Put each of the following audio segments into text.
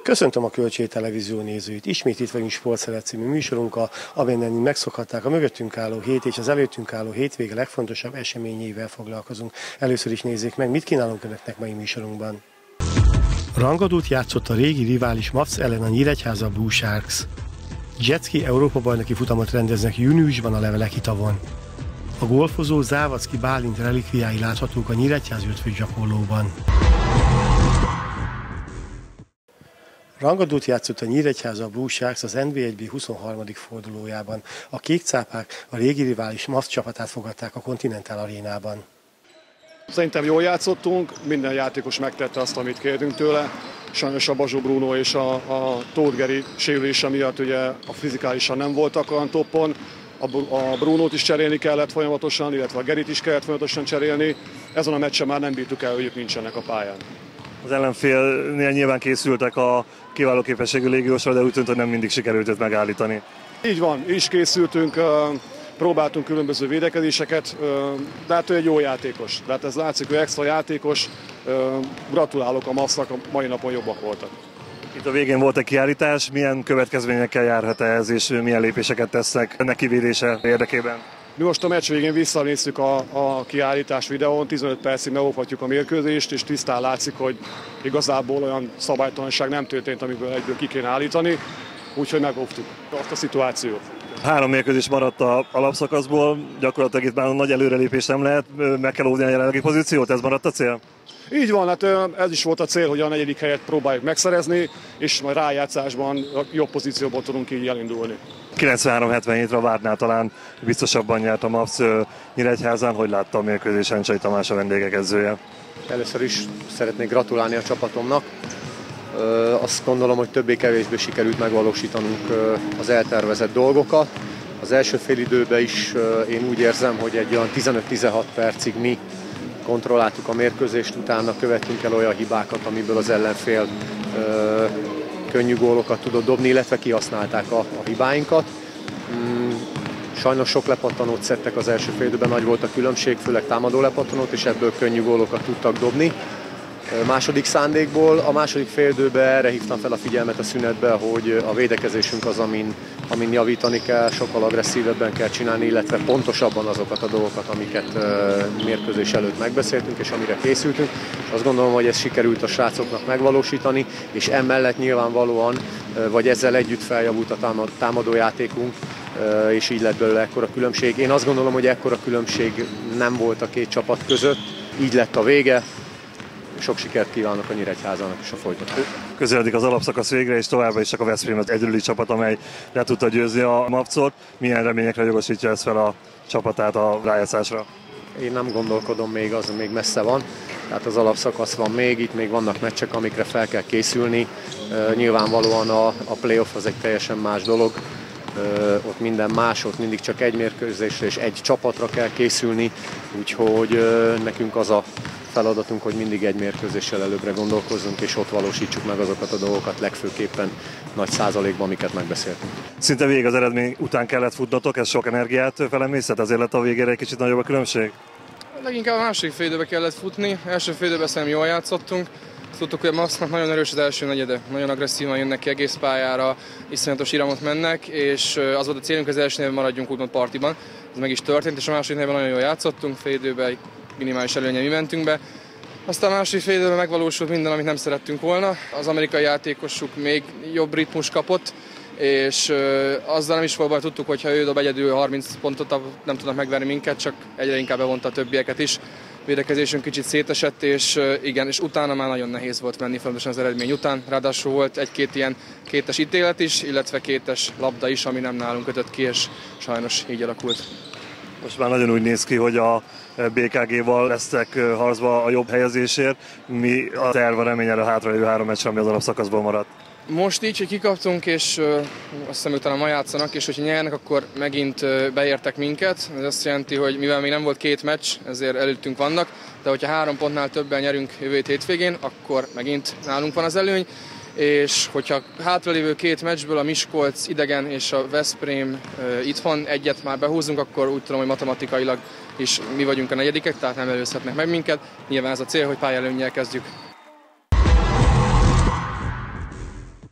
Köszöntöm a Kölcsei Televízió nézőit. Ismét itt vagyunk Sportszeret című műsorunkkal, amelyen megszokhatták a mögöttünk álló hét és az előttünk álló hétvége legfontosabb eseményeivel foglalkozunk. Először is nézzék meg, mit kínálunk önöknek mai műsorunkban. Rangadót játszott a régi rivális Mavs ellen a Nyíregyháza Blue Sharks. Jetski Európa-bajnoki futamot rendeznek júniusban a Leveleki tavon. A golfozó Závacki Bálint relikviái láthatók a Nyíregyházi ötvös-gyakorlóban. Rangadót játszott a Nyíregyháza Blue Sharks az NB1B 23. fordulójában. A kékcápák a régi rivális Mavs csapatát fogadták a Continental Arénában. Szerintem jól játszottunk, minden játékos megtette azt, amit kértünk tőle. Sajnos a Bazsó Bruno és a Tóth Geri sérülése miatt ugye a fizikálisan nem voltak olyan toppon. A Brunót is cserélni kellett folyamatosan, illetve a Gerit is kellett folyamatosan cserélni. Ezen a meccsen már nem bírtuk el, hogy ők nincsenek a pályán. Az ellenfélnél nyilván készültek a kiváló képességű légiósra, de úgy tűnt, hogy nem mindig sikerült őt megállítani. Így van, is készültünk, próbáltunk különböző védekezéseket, de hát ő egy jó játékos. Tehát ez látszik, hogy extra játékos. Gratulálok a Mavsnak, a mai napon jobbak voltak. Itt a végén volt egy kiállítás, milyen következményekkel járhat ez, és milyen lépéseket tesznek ennek kivédése érdekében? Mi most a meccs végén visszanéztük a kiállítás videón, 15 percig megóvhatjuk a mérkőzést, és tisztán látszik, hogy igazából olyan szabálytalanság nem történt, amiből egyből ki kéne állítani, úgyhogy megóvtuk azt a szituációt. 3 mérkőzés maradt a alapszakaszból, gyakorlatilag itt már nagy előrelépés nem lehet, meg kell óvni a jelenlegi pozíciót, ez maradt a cél? Így van, hát ez is volt a cél, hogy a 4. helyet próbáljuk megszerezni, és majd rájátszásban jobb pozícióból tudunk így elindulni. 93-77-re a vártnál talán biztosabban nyert a Mavs Nyíregyházán. Hogy látta a mérkőzésen Csai Tamás a vendégek edzője? Először is szeretnék gratulálni a csapatomnak. Azt gondolom, hogy többé-kevésbé sikerült megvalósítanunk az eltervezett dolgokat. Az első félidőben is én úgy érzem, hogy egy olyan 15-16 percig mi kontrolláltuk a mérkőzést, utána követtünk el olyan hibákat, amiből az ellenfél könnyű gólokat tudott dobni, illetve kihasználták a hibáinkat. Sajnos sok lepattanót szedtek az első félidőben, nagy volt a különbség, főleg támadó lepattanót, és ebből könnyű gólokat tudtak dobni. Második szándékból, a második félidőben erre hívtam fel a figyelmet a szünetbe, hogy a védekezésünk az, amin javítani kell, sokkal agresszívebben kell csinálni, illetve pontosabban azokat a dolgokat, amiket mérkőzés előtt megbeszéltünk, és amire készültünk. És azt gondolom, hogy ezt sikerült a srácoknak megvalósítani, és emellett nyilvánvalóan, vagy ezzel együtt feljavult a támadójátékunk, és így lett belőle ekkora különbség. Én azt gondolom, hogy ekkora különbség nem volt a két csapat között, így lett a vége. Sok sikert kívánok a Nyíregyházának és a folytatásra. Közeledik az alapszakasz végre, és továbbra is csak a Veszprém az egyedüli csapat, amely le tudta győzni a Mavcot. Milyen reményekre jogosítja ez fel a csapatát a rájátszásra? Én nem gondolkodom még, az még messze van. Tehát az alapszakasz van még, itt még vannak meccsek, amikre fel kell készülni. Nyilvánvalóan a playoff az egy teljesen más dolog. Ott minden más, ott mindig csak egy mérkőzésre és egy csapatra kell készülni. Úgyhogy nekünk az a feladatunk, hogy mindig egy mérkőzéssel előbbre gondolkozzunk, és ott valósítsuk meg azokat a dolgokat legfőképpen nagy százalékban, amiket megbeszéltünk. Szinte végig az eredmény után kellett futnotok, ez sok energiát felemészett, ezért lett a végére egy kicsit nagyobb a különbség? Leginkább a második félidőbe kellett futni, első félidőben szerintem jól játszottunk. Tudtuk, hogy a Mavsnak nagyon erős az első negyede, nagyon agresszívan jönnek ki egész pályára, iszonyatos iramot mennek, és az volt a célunk, az első negyedben maradjunk úgymond partiban. Ez meg is történt, és a második negyedben nagyon jól játszottunk, félidőben minimális előnnyel mi mentünk be. Aztán a második félidőben megvalósult minden, amit nem szerettünk volna. Az amerikai játékosuk még jobb ritmus kapott, és azzal nem is volt baj, tudtuk, hogy ha ő dob egyedül 30 pontot, nem tudnak megverni minket, csak egyre inkább bevonta a többieket is. Védekezésünk kicsit szétesett, és igen, és utána már nagyon nehéz volt menni, fontosan az eredmény után. Ráadásul volt egy-két ilyen kétes ítélet is, illetve kétes labda is, ami nem nálunk kötött ki, és sajnos így alakult. Most már nagyon úgy néz ki, hogy a BKG-val lesztek harcba a jobb helyezésért. Mi a terv, a reményel a hátralévő 3 meccs, ami az alapszakaszból maradt? Most így, hogy kikaptunk, és azt hiszem utána ma játszanak, és hogyha nyernek, akkor megint beértek minket. Ez azt jelenti, hogy mivel még nem volt 2 meccs, ezért előttünk vannak, de hogyha 3 pontnál többen nyerünk jövő hétvégén, akkor megint nálunk van az előny. És hogyha hátralévő 2 meccsből a Miskolc idegen és a Veszprém itthon egyet már behúzunk, akkor úgy tudom, hogy matematikailag is mi vagyunk a negyedikek, tehát nem előzhetnek meg minket. Nyilván ez a cél, hogy pályelőnnyel kezdjük.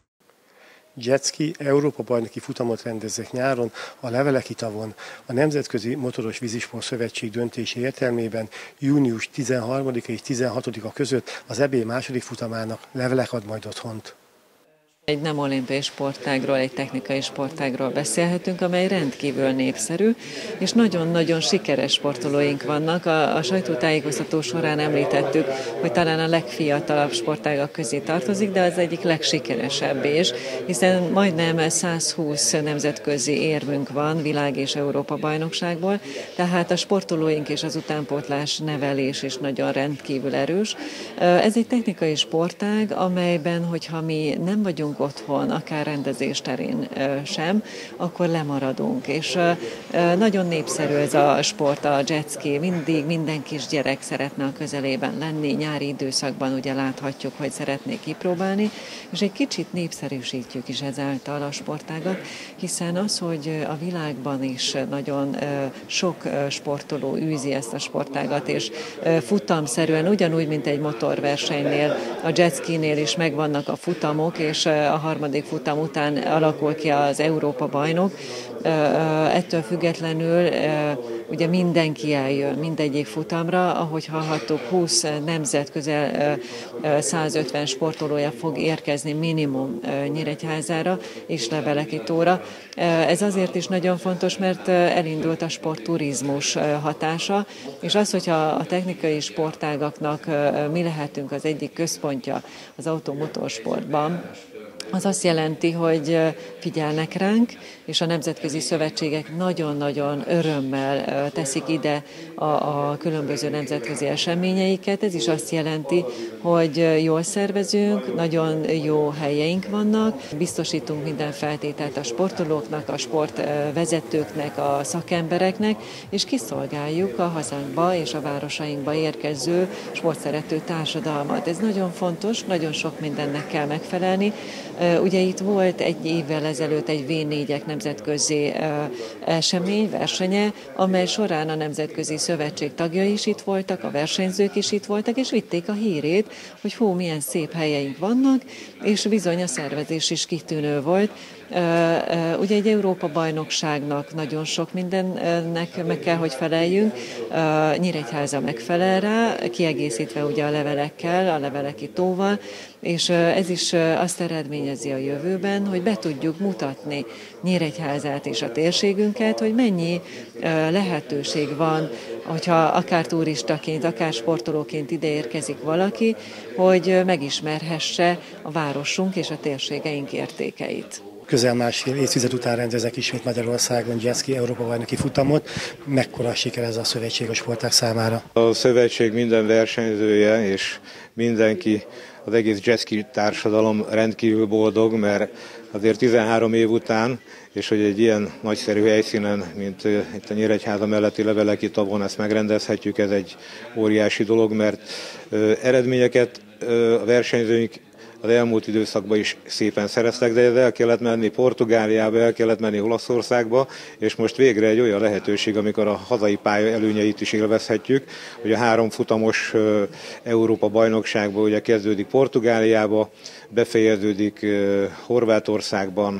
jetski Európa-bajnoki futamot rendeznek nyáron a Leveleki tavon. A Nemzetközi Motoros Vízisport Szövetség döntése értelmében június 13 és 16-a között az EB második futamának Levelek ad majd otthont. Egy nem olimpiai sportágról, egy technikai sportágról beszélhetünk, amely rendkívül népszerű, és nagyon-nagyon sikeres sportolóink vannak. A sajtótájékoztató során említettük, hogy talán a legfiatalabb sportágak közé tartozik, de az egyik legsikeresebb is, hiszen majdnem 120 nemzetközi érmünk van világ- és Európa-bajnokságból, tehát a sportolóink és az utánpótlás nevelés is nagyon rendkívül erős. Ez egy technikai sportág, amelyben, hogyha mi nem vagyunk otthon, akár rendezés terén sem, akkor lemaradunk. És nagyon népszerű ez a sport, a jetski, mindig minden kisgyerek szeretne a közelében lenni, nyári időszakban ugye láthatjuk, hogy szeretnék kipróbálni, és egy kicsit népszerűsítjük is ezáltal a sportágat, hiszen az, hogy a világban is nagyon sok sportoló űzi ezt a sportágat, és futamszerűen, ugyanúgy, mint egy motorversenynél, a jetskinél is megvannak a futamok, és a harmadik futam után alakul ki az Európa-bajnok. Ettől függetlenül ugye mindenki eljön mindegyik futamra, ahogy hallhattuk, 20 nemzet, közel 150 sportolója fog érkezni minimum Nyíregyházára és Leveleki tóra. Ez azért is nagyon fontos, mert elindult a sportturizmus hatása, és az, hogyha a technikai sportágaknak mi lehetünk az egyik központja az automotorsportban, az azt jelenti, hogy figyelnek ránk, és a nemzetközi szövetségek nagyon-nagyon örömmel teszik ide a különböző nemzetközi eseményeiket. Ez is azt jelenti, hogy jól szervezünk, nagyon jó helyeink vannak, biztosítunk minden feltételt a sportolóknak, a sportvezetőknek, a szakembereknek, és kiszolgáljuk a hazánkba és a városainkba érkező sportszerető társadalmat. Ez nagyon fontos, nagyon sok mindennek kell megfelelni. Ugye itt volt egy évvel ezelőtt egy V4-ek nemzetközi esemény, versenye, amely során a Nemzetközi Szövetség tagjai is itt voltak, a versenyzők is itt voltak, és vitték a hírét, hogy hú, milyen szép helyeink vannak, és bizony a szervezés is kitűnő volt. Ugye egy Európa-bajnokságnak nagyon sok mindennek meg kell, hogy feleljünk. Nyíregyháza megfelel rá, kiegészítve ugye a levelekkel, a Leveleki tóval, és ez is azt eredményezi a jövőben, hogy be tudjuk mutatni Nyíregyházát és a térségünket, hogy mennyi lehetőség van, hogyha akár turistaként, akár sportolóként ide érkezik valaki, hogy megismerhesse a városunk és a térségeink értékeit. Közel másfél évtized után rendeznek ismét Magyarországon jetski Európa-bajnoki futamot. Mekkora siker ez a szövetség a sportág számára? A szövetség minden versenyzője és mindenki, az egész jetski társadalom rendkívül boldog, mert azért 13 év után, és hogy egy ilyen nagyszerű helyszínen, mint itt a Nyíregyháza melletti Leveleki tavon ezt megrendezhetjük, ez egy óriási dolog, mert eredményeket a versenyzőink az elmúlt időszakban is szépen szereztek, de el kellett menni Portugáliába, el kellett menni Olaszországba, és most végre egy olyan lehetőség, amikor a hazai pálya előnyeit is élvezhetjük, hogy a 3 futamos Európa-bajnokságban ugye kezdődik Portugáliába, befejeződik Horvátországban,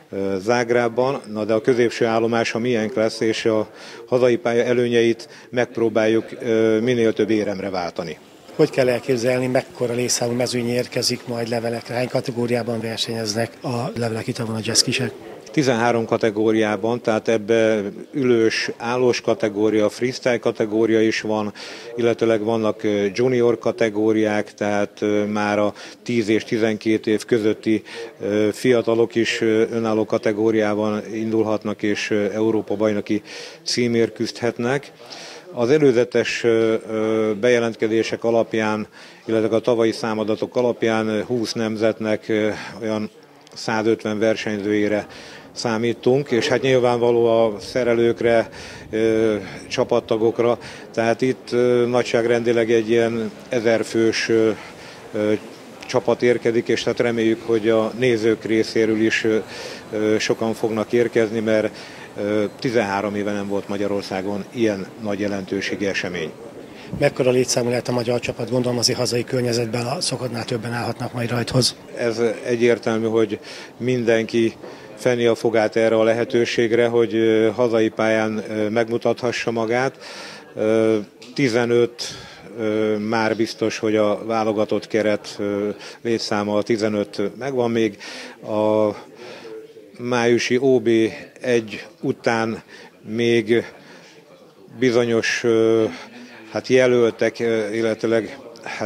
Zágrábban, de a középső állomás a miénk lesz, és a hazai pálya előnyeit megpróbáljuk minél több éremre váltani. Hogy kell elképzelni, mekkora létszámú mezőny érkezik majd levelekre? Hány kategóriában versenyeznek a Leveleki tavon a jetskisek? 13 kategóriában, tehát ebbe ülős, állós kategória, freestyle kategória is van, illetőleg vannak junior kategóriák, tehát már a 10 és 12 év közötti fiatalok is önálló kategóriában indulhatnak és Európa-bajnoki címért küzdhetnek. Az előzetes bejelentkezések alapján, illetve a tavalyi számadatok alapján 20 nemzetnek olyan 150 versenyzőjére számítunk, és hát nyilvánvaló a szerelőkre, csapattagokra, tehát itt nagyságrendileg egy ilyen 1000 fős csapat érkezik, és hát reméljük, hogy a nézők részéről is sokan fognak érkezni, mert 13 éve nem volt Magyarországon ilyen nagy jelentőségi esemény. Mekkora létszámú lehet a magyar csapat? Gondolom azért hazai környezetben a szokatnál többen állhatnak majd rajthoz. Ez egyértelmű, hogy mindenki fenni a fogát erre a lehetőségre, hogy hazai pályán megmutathassa magát. 15 már biztos, hogy a válogatott keret létszáma a 15 megvan még. A májusi OB1 után még bizonyos jelöltek, illetőleg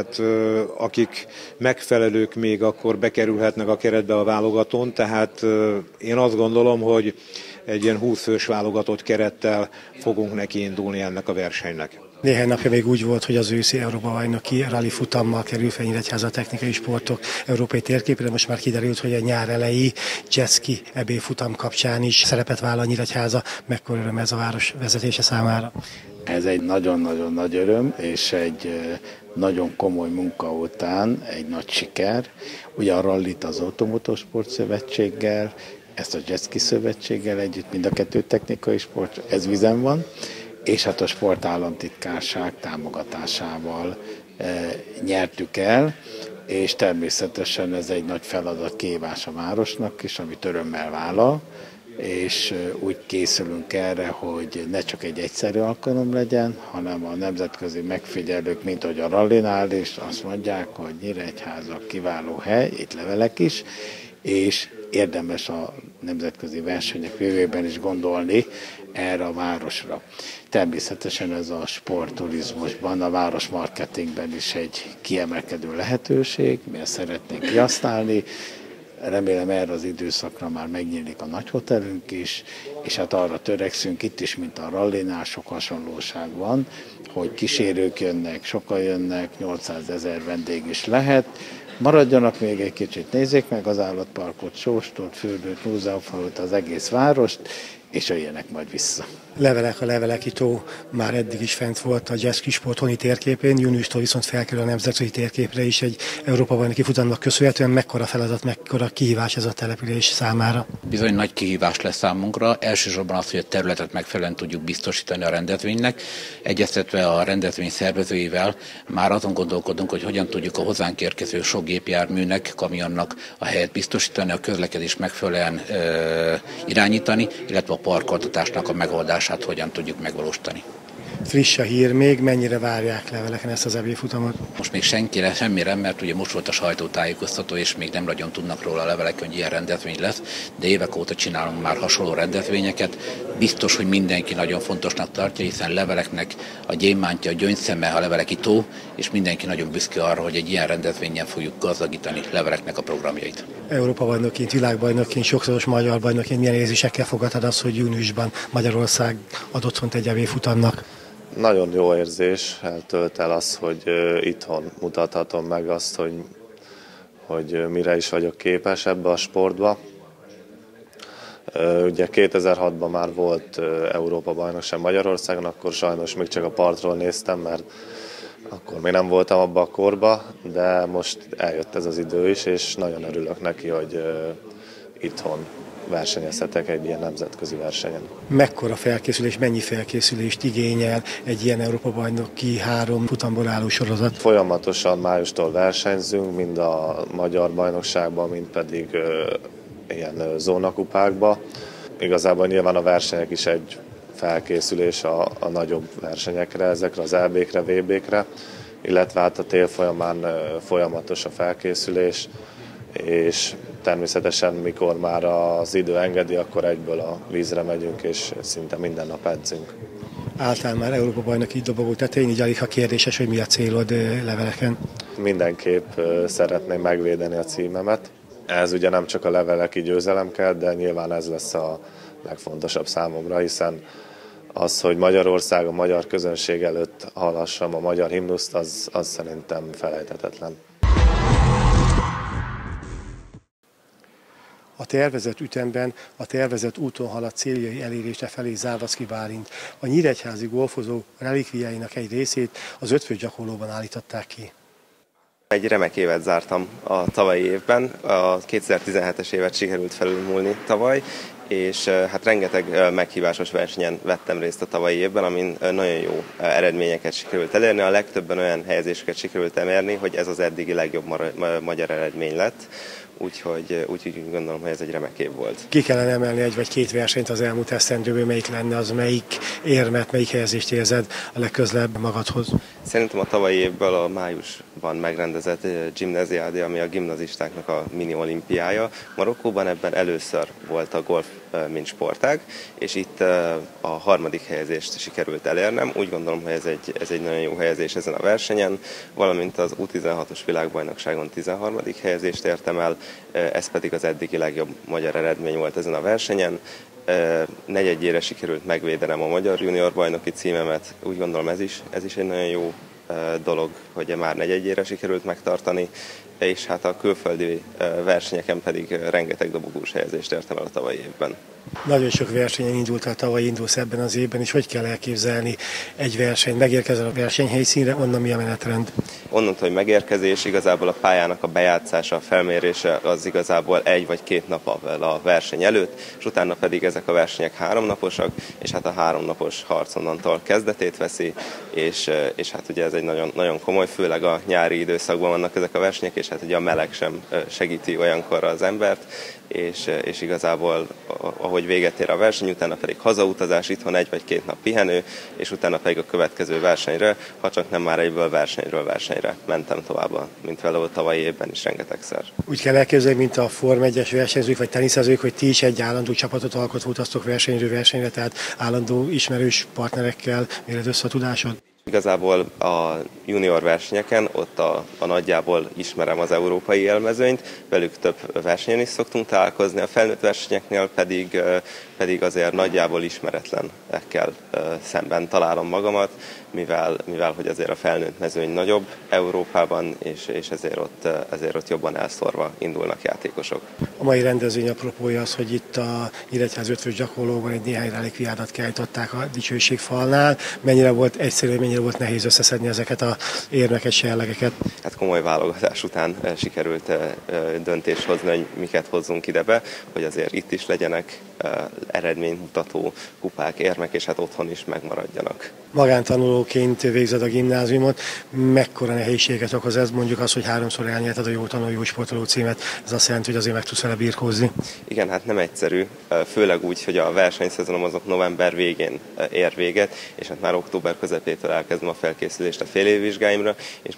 akik megfelelők még akkor bekerülhetnek a keretbe a válogatón, tehát én azt gondolom, hogy egy ilyen 20 fős válogatott kerettel fogunk neki indulni ennek a versenynek. Néhány napja még úgy volt, hogy az őszi Európa-bajnoki rally futammal kerül fel Nyíregyháza a technikai sportok európai térképére. Most már kiderült, hogy a nyár elejé jetski EB futam kapcsán is szerepet vállal Nyíregyháza. Mekkora öröm ez a város vezetése számára? Ez egy nagyon-nagyon nagy öröm, és egy nagyon komoly munka után egy nagy siker. Ugye a rallit az Automotorsport Szövetséggel, ezt a Jetski Szövetséggel együtt, mind a kettő technikai sport, ez vizen van, és hát a sportállamtitkárság támogatásával nyertük el, és természetesen ez egy nagy feladat, kihívás a városnak is, amit örömmel vállal, és úgy készülünk erre, hogy ne csak egy egyszerű alkalom legyen, hanem a nemzetközi megfigyelők, mint hogy a rallinál is azt mondják, hogy Nyíregyháza kiváló hely, itt levelek is, és érdemes a nemzetközi versenyek jövőben is gondolni erre a városra. Természetesen ez a sportturizmusban, a városmarketingben is egy kiemelkedő lehetőség, mi ezt szeretnénk kihasználni. Remélem erre az időszakra már megnyílik a nagy hotelünk is, és hát arra törekszünk itt is, mint a rallinál, sok hasonlóság van, hogy kísérők jönnek, sokan jönnek, 800 000 vendég is lehet. Maradjanak még egy kicsit, nézzék meg az állatparkot, Sóstot, Fürdőt, Múzeumfalut, az egész várost, és jöjjenek majd vissza. Levelek, a Leveleki tó már eddig is fent volt a jetski sport honi térképén, júniustól viszont felkerül a nemzetközi térképre is egy Európa-bajnoki futamnak köszönhetően. Mekkora feladat, mekkora kihívás ez a település számára? Bizony nagy kihívás lesz számunkra. Elsősorban az, hogy a területet megfelelően tudjuk biztosítani a rendezvénynek. Egyeztetve a rendezvény szervezőivel már azon gondolkodunk, hogy hogyan tudjuk a hozzánk érkező sok gépjárműnek, kamionnak a helyet biztosítani, a közlekedést megfelelően irányítani, illetve a parkoltatásnak a megoldását hogyan tudjuk megvalósítani. Friss a hír még, mennyire várják Leveleken ezt az EB futamot? Most még semmire, mert ugye most volt a sajtótájékoztató, és még nem nagyon tudnak róla a Leveleken, hogy ilyen rendezvény lesz, de évek óta csinálunk már hasonló rendezvényeket. Biztos, hogy mindenki nagyon fontosnak tartja, hiszen Leveleknek a gyémántja, a gyöngyszeme, a Leveleki tó, és mindenki nagyon büszke arra, hogy egy ilyen rendezvényen fogjuk gazdagítani Leveleknek a programjait. Európa-bajnokként, világbajnokként, sokszoros magyar bajnokként milyen érzésekkel fogadtad azt, hogy júniusban Magyarország ad otthont egy EB futamnak? Nagyon jó érzés, eltölt el az, hogy itthon mutathatom meg azt, hogy mire is vagyok képes ebbe a sportba. Ugye 2006-ban már volt Európa-bajnokság Magyarországon, akkor sajnos még csak a partról néztem, mert akkor még nem voltam abban a korba, de most eljött ez az idő is, és nagyon örülök neki, hogy itthon versenyezhetek egy ilyen nemzetközi versenyen. Mekkora felkészülés, mennyi felkészülést igényel egy ilyen Európa-bajnoki 3 futamból álló sorozat? Folyamatosan májustól versenyzünk, mind a magyar bajnokságban, mind pedig ilyen zónakupákba. Igazából nyilván a versenyek is egy felkészülés a nagyobb versenyekre, ezekre az EB-kre, VB-kre, illetve hát a tél folyamán folyamatos a felkészülés, és természetesen mikor már az idő engedi, akkor egyből a vízre megyünk, és szinte minden nap edzünk. Álltál már Európa-bajnoki dobogó tetején, így alig ha kérdéses, hogy mi a célod Leveleken? Mindenképp szeretném megvédeni a címemet. Ez ugye nem csak a Leveleki győzelem kell, de nyilván ez lesz a legfontosabb számomra, hiszen az, hogy Magyarország a magyar közönség előtt hallassam a magyar himnuszt, az szerintem felejthetetlen. A tervezett ütemben, a tervezett úton halad céljai elérése felé Zárdaszky Bálint. A nyíregyházi golfozó relikviáinak egy részét az ötfős gyakorlóban állították ki. Egy remek évet zártam a tavalyi évben, a 2017-es évet sikerült felülmúlni tavaly, és hát rengeteg meghívásos versenyen vettem részt a tavalyi évben, amin nagyon jó eredményeket sikerült elérni. A legtöbben olyan helyezéseket sikerült elérni, hogy ez az eddigi legjobb magyar eredmény lett. Úgyhogy úgy gondolom, hogy ez egy remek év volt. Ki kellene emelni egy vagy két versenyt az elmúlt esztendőből, melyik lenne az, melyik érmet, melyik helyezést érzed a legközelebb magadhoz? Szerintem a tavalyi évből a májusban megrendezett gimnáziádi, ami a gimnazistáknak a mini olimpiája. Marokkóban ebben először volt a golf mint sportág, és itt a harmadik helyezést sikerült elérnem. Úgy gondolom, hogy ez egy nagyon jó helyezés ezen a versenyen, valamint az U16-os világbajnokságon 13. helyezést értem el, ez pedig az eddigi legjobb magyar eredmény volt ezen a versenyen. Negyedjére sikerült megvédenem a magyar junior bajnoki címemet, úgy gondolom ez is egy nagyon jó dolog, hogy már negyedjére sikerült megtartani, és hát a külföldi versenyeken pedig rengeteg dobogós helyezést értem el a tavalyi évben. Nagyon sok versenyen indultál, tavaly indulsz ebben az évben, és hogy kell elképzelni egy versenyt? Megérkezel a versenyhelyszínre, onnan mi a menetrend? Onnantól, hogy megérkezés, igazából a pályának a bejátszása, a felmérése az igazából 1 vagy 2 nap a verseny előtt, és utána pedig ezek a versenyek 3 naposak, és hát a 3 napos harc onnantól kezdetét veszi, és hát ugye ez egy nagyon, nagyon komoly, főleg a nyári időszakban vannak ezek a versenyek, és hát ugye a meleg sem segíti olyankor az embert, és igazából ahogy véget ér a verseny, utána pedig hazautazás, itthon 1 vagy 2 nap pihenő, és utána pedig a következő versenyre, ha csak nem már egyből versenyről versenyre mentem tovább, mint vele a tavalyi évben is rengetegszer. Úgy kell elképzelni, mint a Forma 1-es versenyzők vagy teniszezők, hogy ti is egy állandó csapatot alkotva utaztok versenyről versenyre, tehát állandó ismerős partnerekkel méred össze a tudásod? Igazából a junior versenyeken ott a nagyjából ismerem az európai élmezőnyt, velük több versenyen is szoktunk találkozni, a felnőtt versenyeknél pedig azért nagyjából ismeretlenekkel szemben találom magamat, mivel hogy azért a felnőtt mezőny nagyobb Európában, és ezért ott jobban elszórva indulnak játékosok. A mai rendezvény apropója az, hogy itt a Nyíregyház ötvös gyakorlóban egy néhány relikviádat kiállították a dicsőségfalnál. Mennyire volt egyszerű, mennyire volt nehéz összeszedni ezeket a érmeket, jellegeket? Hát komoly válogatás után sikerült döntést hozni, hogy miket hozzunk ide be, hogy azért itt is legyenek eredménymutató kupák, érmek, és hát otthon is megmaradjanak. Magántanulóként végzed a gimnáziumot, mekkora nehézséget okoz ez, mondjuk az, hogy 3-szor elnyerted a jó tanuló, jó sportoló címet, ez azt jelenti, hogy azért meg tudsz vele birkózni? Igen, hát nem egyszerű, főleg úgy, hogy a versenyszezonom azok november végén ér véget, és hát már október közepétől elkezdem a felkészülést a félévvizsgáimra, és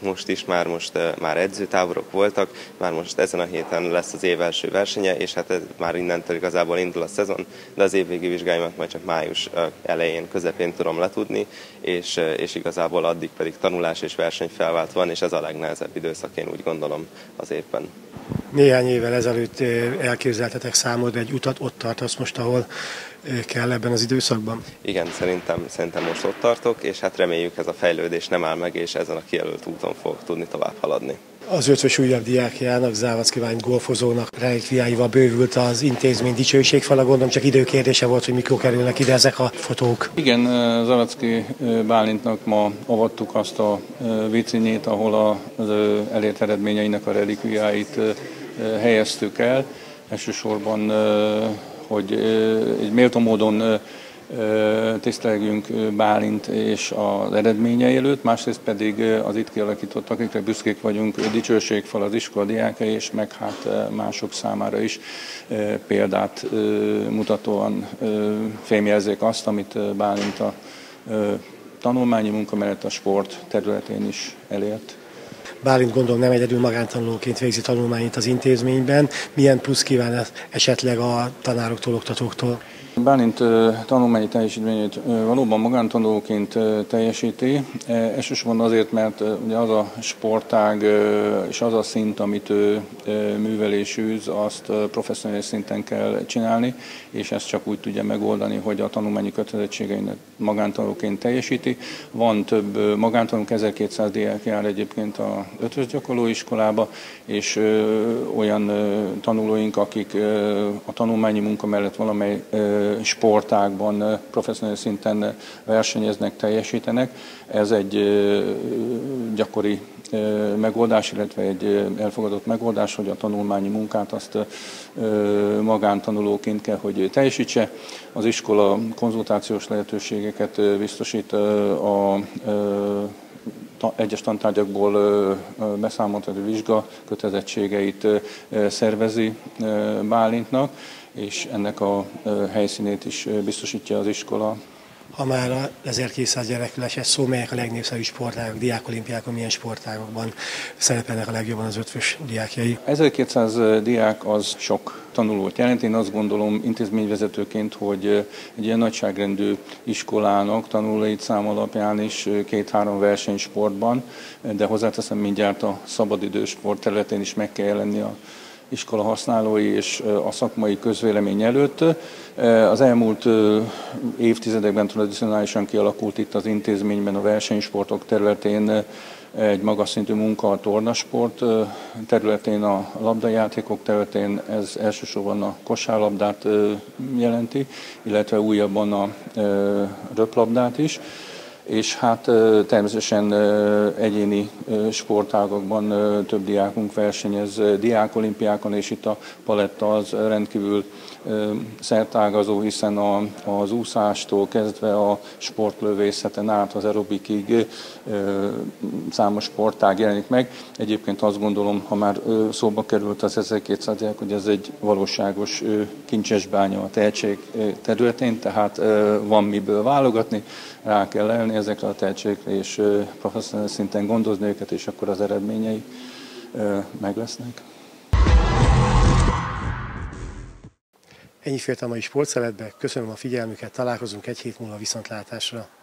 már edzőtáborok voltak, már most ezen a héten lesz az év első versenye, és hát már innentől igazából indul a szezon, de az évvégi vizsgáimat majd csak május elején, közepén tudom letudni, és igazából addig pedig tanulás és versenyfelvált van, és ez a legnehezebb időszak, én úgy gondolom, az évben. Néhány évvel ezelőtt elképzeltetek számodra egy utat, ott tartasz most, ahol kell ebben az időszakban? Igen, szerintem most ott tartok, és hát reméljük ez a fejlődés nem áll meg, és ezen a kijelölt úton fogok tudni tovább haladni. Az ötvös újabb diákjának, Závaczky Bálint golfozónak relikviáival bővült az intézmény dicsőségfala, gondolom csak időkérdése volt, hogy mikor kerülnek ide ezek a fotók. Igen, Závaczky Bálintnak ma avattuk azt a vitrínjét, ahol az elért eredményeinek a relikviáit helyeztük el. Elsősorban, hogy egy méltó módon tisztelgünk Bálint és az eredményei előtt, másrészt pedig az itt kialakított, akikre büszkék vagyunk, dicsőségfal az iskola diákai, és meg hát mások számára is példát mutatóan fémjelzik azt, amit Bálint a tanulmányi munka mellett a sport területén is elért. Bálint gondolom nem egyedül magántanulóként végzi tanulmányait az intézményben. Milyen plusz kíván esetleg a tanároktól, oktatóktól? Bálint tanulmányi teljesítményét valóban magántanulóként teljesíti, elsősorban azért, mert ugye az a sportág és az a szint, amit ő művel és űz, azt professzionális szinten kell csinálni, és ezt csak úgy tudja megoldani, hogy a tanulmányi kötelezettségeinek magántanulóként teljesíti. Van több magántanulók, 1200 diák jár egyébként a ötvös gyakorlóiskolába, és olyan tanulóink, akik a tanulmányi munka mellett valamely sportágban professzionális szinten versenyeznek, teljesítenek. Ez egy gyakori megoldás, illetve egy elfogadott megoldás, hogy a tanulmányi munkát azt magántanulóként kell, hogy teljesítse. Az iskola konzultációs lehetőségeket biztosít a egyes tantárgyakból beszámoltató vizsga kötelezettségeit szervezi Bálintnak, és ennek a helyszínét is biztosítja az iskola. Ha már a 1200 gyerekről esett szó, melyek a legnépszerűbb sportágok, diákolimpiákon, milyen sportágokban szerepelnek a legjobban az ötvös diákjai? 1200 diák az sok tanulót jelent. Én azt gondolom intézményvezetőként, hogy egy ilyen nagyságrendű iskolának tanulólétszám alapján is 2-3 versenysportban, de hozzáteszem mindjárt a szabadidősport területén is meg kell jelenni a iskola használói és a szakmai közvélemény előtt. Az elmúlt évtizedekben tradicionálisan kialakult itt az intézményben a versenysportok területén egy magas szintű munka a tornasport területén, a labdajátékok területén, ez elsősorban a kosárlabdát jelenti, illetve újabban a röplabdát is. És hát természetesen egyéni sportágokban több diákunk versenyez diákolimpiákon, és itt a paletta az rendkívül szertágazó, hiszen az úszástól kezdve a sportlövészeten át az aerobikig számos sportág jelenik meg. Egyébként azt gondolom, ha már szóba került az 1200 diák, hogy ez egy valóságos kincsesbánya a tehetség területén, tehát van miből válogatni, rá kell lelni ezekre a tehetségekre, és professzionális szinten gondozni őket, és akkor az eredményei meg lesznek. Ennyi fért a mai sportszeletbe, köszönöm a figyelmüket, találkozunk egy hét múlva viszontlátásra.